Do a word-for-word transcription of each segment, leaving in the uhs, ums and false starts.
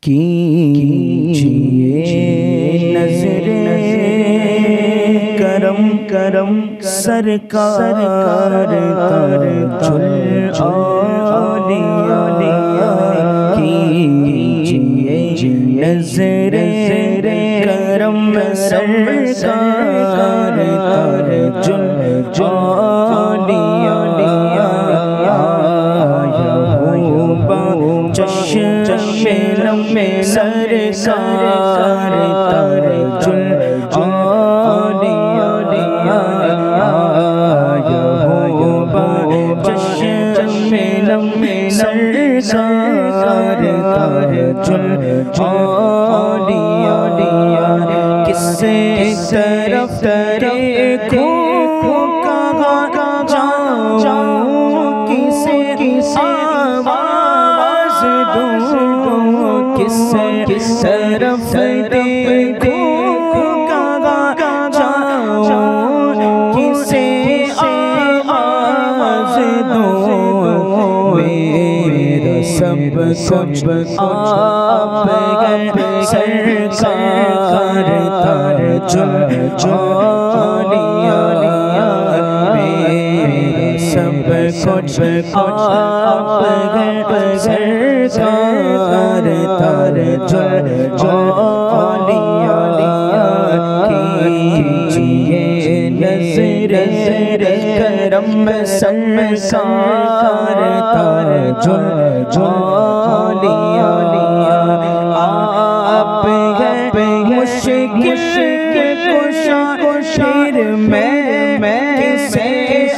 कीजिए नज़रे करम करम सरकार ताजुल औलिया कीजिए नज़रे करम सरकार ताजुल औलिया चश्मे में सरकार ताजुल औलिया चश्मे में सरकार ताजुल औलिया किसे तरफ देखो कहाँ जाऊँ किसे आवाज़ दूँ किसे तरफ देखो कहाँ जाऊँ किसे आवाज़ दूँ मेरा सब कुछ आप है सरकार ताजुल औलिया मेरा सब कुछ आप है सरकार ताजुल औलिया कीजिए नज़रे करम सरकार ताजुल औलिया आप है मुश्किल कुशा फिर मैं किसे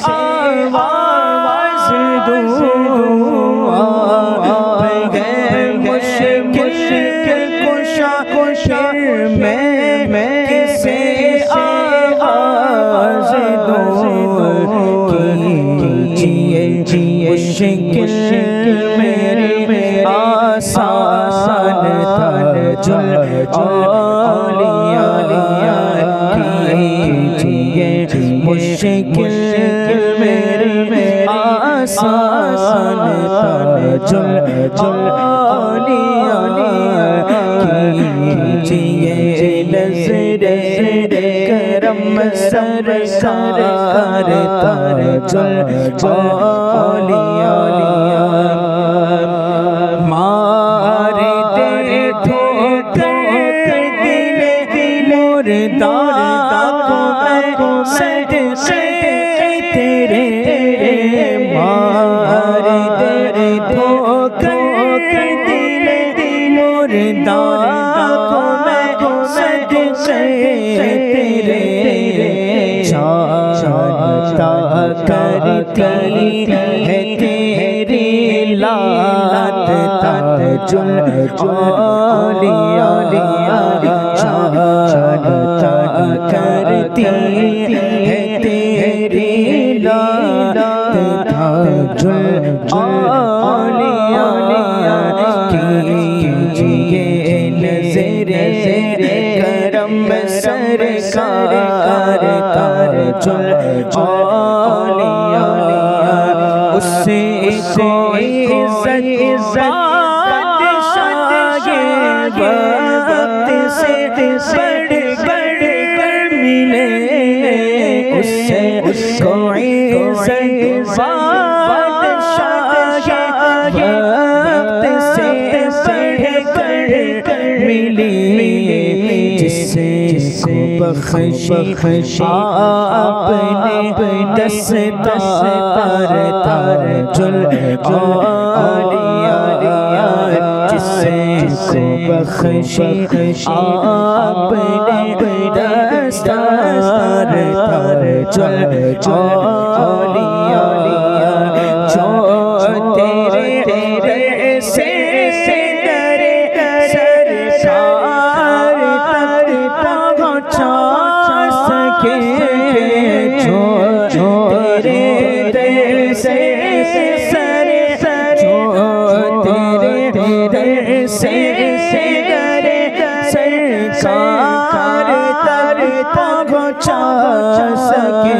आवाज़ दूँ आप है मुश्किल कुशा फिर मैं किसे आवाज़ दूँ कीजिए मुश्किल मेरे आसान ताजुल औलिया कीजिए मुश्किल मेरे आसान ताजुल औलिया कीजिए नज़रे करम सरकार ताजुल औलिया मारे दे ठोकर दिले मुर्दा को मैं सदके तेरे मारे दे ठोकर दिले मुर्दा को मैं सदके तेरे चाहता करती है तेरी लात ताजुल औलिया चाहता करती है तेरी लात ताजुल औलिया कीजिए नज़रे करम सरकार ताजुल औलिया उससे कोई बादशाह वक्त से बढ़ बढ़ मिले उससे कोई बादशाह वक्त से बढ़ बढ़ मिली जिससे बख्शी आपने दस्तार ताजुल औलिया जिससे बख्शी आपने दस्तार ताजुल औलिया जो तेरे तेरे से डरे सरकार तक पहुँचा सके जो जो तेरे तेरे से सरे जो तेरे तेरे से डरे सरकार तक पहुँचा सके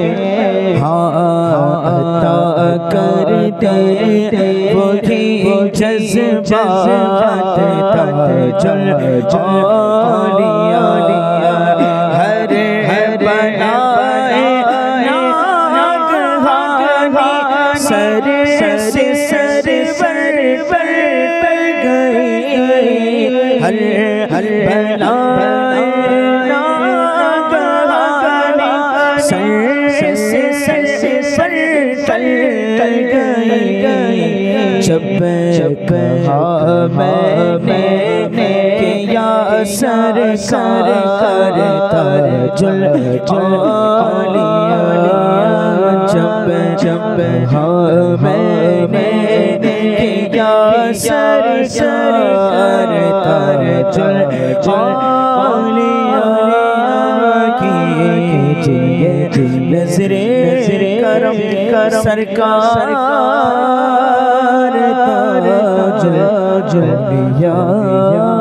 हाँ अता कर दे वही जज्बात ताजुल औलिया हर बनाए नागहानी सर से सर पर पर गई हर हर बनाए नागहानी सर से सर सर पर गई जब कहा मैंने कि या सरकार ताजुल औलिया जब जब हाँ मैंने कि या सरकार ताजुल औलिया कीजिए नजरे करम करम सरकार ताजुल औलिया